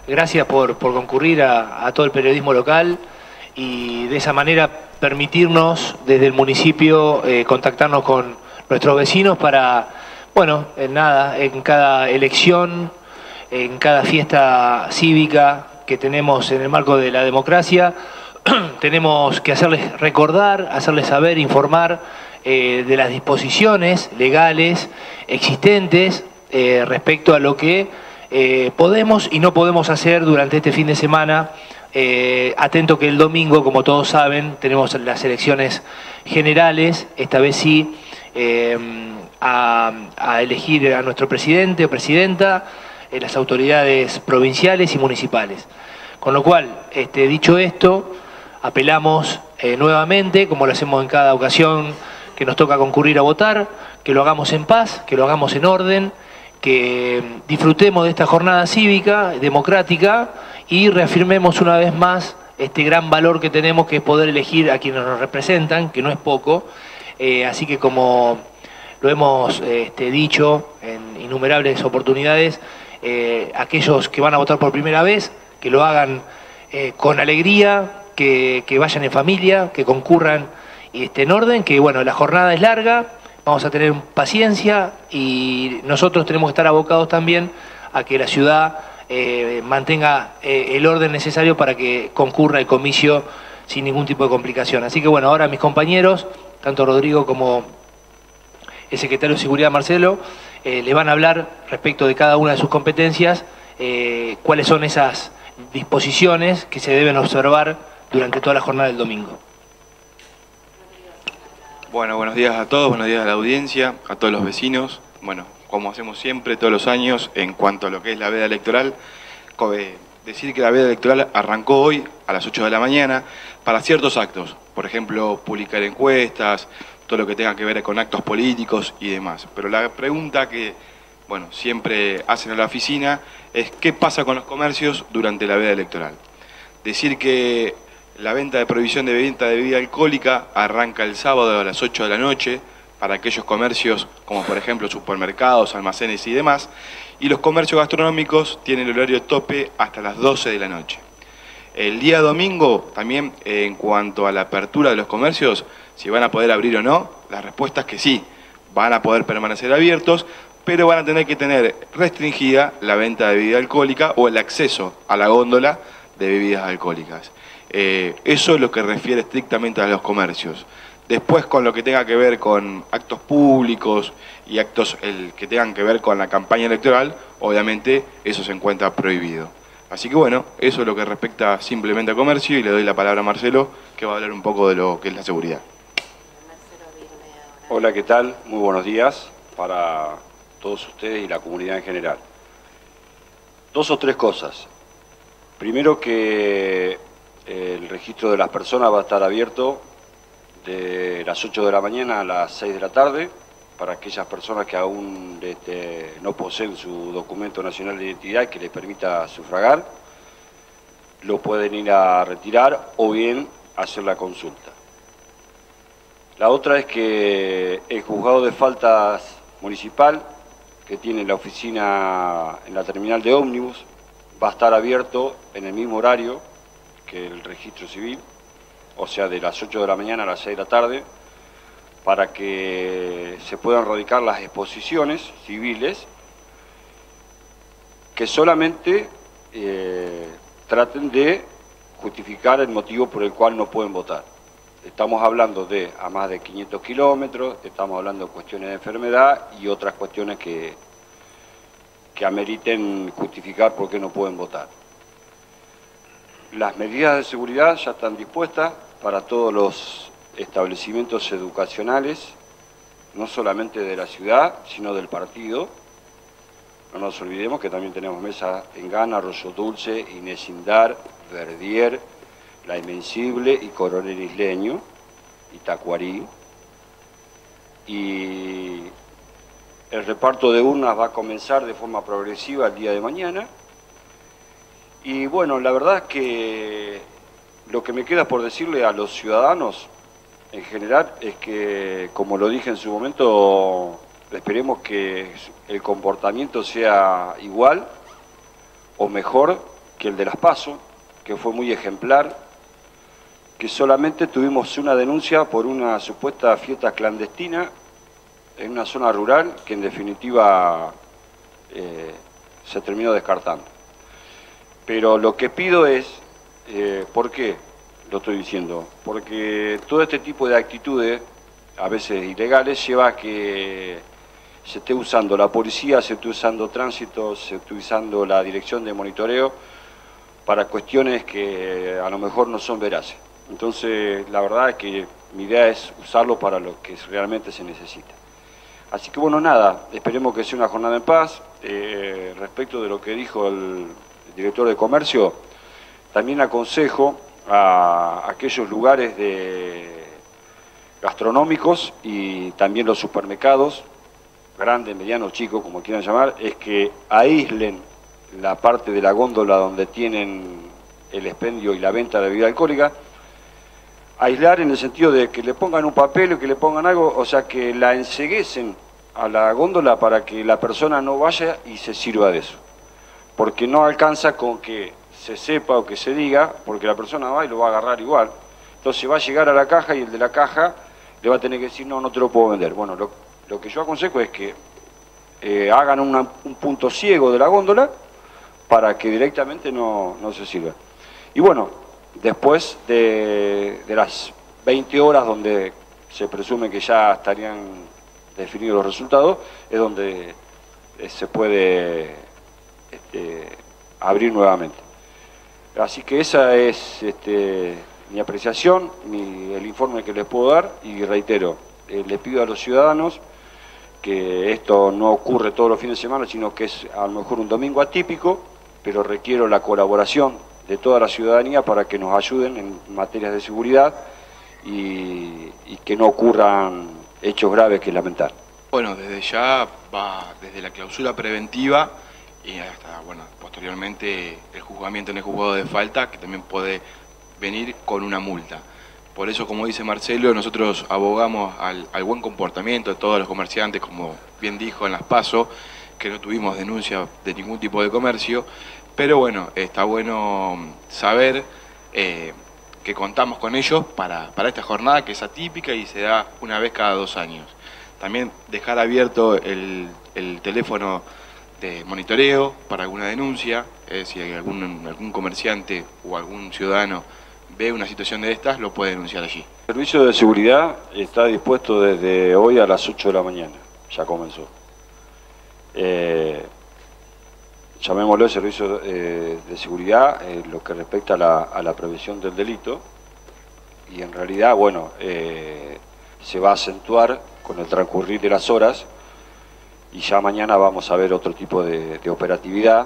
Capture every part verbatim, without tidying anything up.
gracias por, por concurrir a, a todo el periodismo local y de esa manera permitirnos desde el municipio eh, contactarnos con nuestros vecinos para, bueno, en nada, en cada elección, en cada fiesta cívica que tenemos en el marco de la democracia, tenemos que hacerles recordar, hacerles saber, informar eh, de las disposiciones legales existentes eh, respecto a lo que eh, podemos y no podemos hacer durante este fin de semana. Eh, atento que el domingo, como todos saben, tenemos las elecciones generales, esta vez sí, eh, a, a elegir a nuestro presidente o presidenta, eh, las autoridades provinciales y municipales. Con lo cual, este, dicho esto, apelamos eh, nuevamente, como lo hacemos en cada ocasión que nos toca concurrir a votar, que lo hagamos en paz, que lo hagamos en orden, que disfrutemos de esta jornada cívica, democrática, y reafirmemos una vez más este gran valor que tenemos, que es poder elegir a quienes nos representan, que no es poco. Eh, así que como lo hemos este, dicho en innumerables oportunidades, eh, aquellos que van a votar por primera vez, que lo hagan eh, con alegría, que, que vayan en familia, que concurran este, en orden, que bueno, la jornada es larga, vamos a tener paciencia y nosotros tenemos que estar abocados también a que la ciudad eh, mantenga eh, el orden necesario para que concurra el comicio sin ningún tipo de complicación. Así que bueno, ahora mis compañeros, tanto Rodrigo como el secretario de Seguridad Marcelo, eh, les van a hablar respecto de cada una de sus competencias, eh, cuáles son esas disposiciones que se deben observar durante toda la jornada del domingo. Bueno, buenos días a todos, buenos días a la audiencia, a todos los vecinos. Bueno, como hacemos siempre, todos los años, en cuanto a lo que es la veda electoral, decir que la veda electoral arrancó hoy a las ocho de la mañana para ciertos actos. Por ejemplo, publicar encuestas, todo lo que tenga que ver con actos políticos y demás. Pero la pregunta que, bueno, siempre hacen en la oficina es ¿qué pasa con los comercios durante la veda electoral? Decir que la venta de prohibición de venta de bebida alcohólica arranca el sábado a las ocho de la noche para aquellos comercios como por ejemplo supermercados, almacenes y demás, y los comercios gastronómicos tienen el horario tope hasta las doce de la noche. El día domingo también, eh, en cuanto a la apertura de los comercios, si van a poder abrir o no, la respuesta es que sí, van a poder permanecer abiertos, pero van a tener que tener restringida la venta de bebida alcohólica o el acceso a la góndola de bebidas alcohólicas. Eh, eso es lo que refiere estrictamente a los comercios. Después, con lo que tenga que ver con actos públicos y actos el, que tengan que ver con la campaña electoral, obviamente eso se encuentra prohibido. Así que bueno, eso es lo que respecta simplemente a comercio y le doy la palabra a Marcelo, que va a hablar un poco de lo que es la seguridad. Hola, ¿qué tal? Muy buenos días para todos ustedes y la comunidad en general. Dos o tres cosas. Primero, que el registro de las personas va a estar abierto de las ocho de la mañana a las seis de la tarde para aquellas personas que aún este, no poseen su documento nacional de identidad que les permita sufragar. Lo pueden ir a retirar o bien hacer la consulta. La otra es que el juzgado de faltas municipal, que tiene la oficina en la terminal de ómnibus, va a estar abierto en el mismo horario que el registro civil, o sea, de las ocho de la mañana a las seis de la tarde, para que se puedan radicar las exposiciones civiles que solamente eh, traten de justificar el motivo por el cual no pueden votar. Estamos hablando de a más de quinientos kilómetros, estamos hablando de cuestiones de enfermedad y otras cuestiones que, que ameriten justificar por qué no pueden votar. Las medidas de seguridad ya están dispuestas para todos los establecimientos educacionales, no solamente de la ciudad, sino del partido. No nos olvidemos que también tenemos mesas en Gana, Arroyo Dulce, Inés Indar, Verdier, La Invencible y Coronel Isleño, y Tacuarí. Y el reparto de urnas va a comenzar de forma progresiva el día de mañana. Y bueno, la verdad es que lo que me queda por decirle a los ciudadanos en general es que, como lo dije en su momento, esperemos que el comportamiento sea igual o mejor que el de las PASO, que fue muy ejemplar, que solamente tuvimos una denuncia por una supuesta fiesta clandestina en una zona rural que en definitiva eh, se terminó descartando. Pero lo que pido es, eh, ¿por qué lo estoy diciendo? Porque todo este tipo de actitudes, a veces ilegales, lleva a que se esté usando la policía, se esté usando tránsito, se esté usando la dirección de monitoreo para cuestiones que a lo mejor no son veraces. Entonces, la verdad es que mi idea es usarlo para lo que realmente se necesita. Así que bueno, nada, esperemos que sea una jornada en paz. Eh, respecto de lo que dijo el, el director de Comercio, también aconsejo a aquellos lugares de gastronómicos y también los supermercados, grandes, medianos, chicos, como quieran llamar, es que aíslen la parte de la góndola donde tienen el expendio y la venta de bebida alcohólica. Aislar en el sentido de que le pongan un papel o que le pongan algo, o sea, que la enceguecen a la góndola para que la persona no vaya y se sirva de eso. Porque no alcanza con que se sepa o que se diga, porque la persona va y lo va a agarrar igual. Entonces va a llegar a la caja y el de la caja le va a tener que decir, no, no te lo puedo vender. Bueno, lo, lo que yo aconsejo es que eh, hagan una, un punto ciego de la góndola para que directamente no, no se sirva. Y bueno, después de, de las veinte horas donde se presume que ya estarían definidos los resultados, es donde eh, se puede este, abrir nuevamente. Así que esa es este, mi apreciación, mi, el informe que les puedo dar, y reitero, eh, le pido a los ciudadanos que esto no ocurre todos los fines de semana, sino que es a lo mejor un domingo atípico, pero requiero la colaboración de toda la ciudadanía para que nos ayuden en materias de seguridad y, y que no ocurran hechos graves que lamentar. Bueno, desde ya va desde la clausura preventiva y hasta, bueno, posteriormente el juzgamiento en el juzgado de falta, que también puede venir con una multa. Por eso, como dice Marcelo, nosotros abogamos al, al buen comportamiento de todos los comerciantes, como bien dijo en las PASO, que no tuvimos denuncia de ningún tipo de comercio. Pero bueno, está bueno saber eh, que contamos con ellos para, para esta jornada que es atípica y se da una vez cada dos años. También dejar abierto el, el teléfono de monitoreo para alguna denuncia, eh, si hay algún, algún comerciante o algún ciudadano ve una situación de estas, lo puede denunciar allí. El servicio de seguridad está dispuesto desde hoy a las ocho de la mañana, ya comenzó. Eh, llamémoslo servicio eh, de seguridad, eh, lo que respecta a la, a la prevención del delito, y en realidad, bueno, eh, se va a acentuar con el transcurrir de las horas, y ya mañana vamos a ver otro tipo de, de operatividad,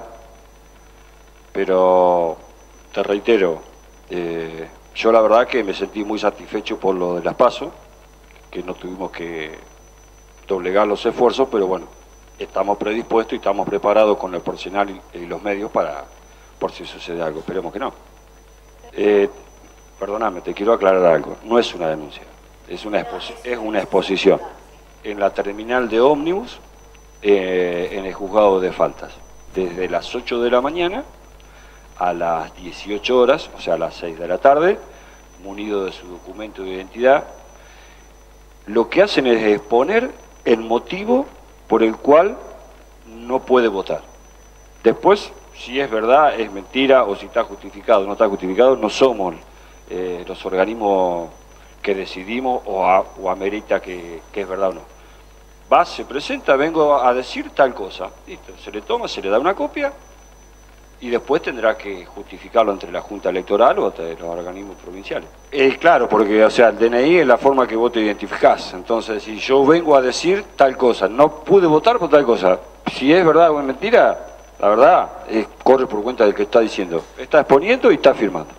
pero te reitero, eh, yo la verdad que me sentí muy satisfecho por lo de las PASO, que no tuvimos que doblegar los esfuerzos, pero bueno, estamos predispuestos y estamos preparados con el personal y los medios para, por si sucede algo. Esperemos que no. Eh, perdóname, te quiero aclarar algo. No es una denuncia, es una, exposi es una exposición. En la terminal de ómnibus, eh, en el juzgado de faltas, desde las ocho de la mañana a las dieciocho horas, o sea, a las seis de la tarde, munido de su documento de identidad. Lo que hacen es exponer el motivo por el cual no puede votar. Después, si es verdad, es mentira, o si está justificado o no está justificado, no somos eh, los organismos que decidimos o, a, o amerita que, que es verdad o no. Va, se presenta, vengo a decir tal cosa, listo, se le toma, se le da una copia y después tendrá que justificarlo entre la Junta Electoral o entre los organismos provinciales. Es claro, porque o sea, el D N I es la forma que vos te identificás. Entonces, si yo vengo a decir tal cosa, no pude votar por tal cosa, si es verdad o es mentira, la verdad, es, corre por cuenta del que está diciendo. Está exponiendo y está afirmando.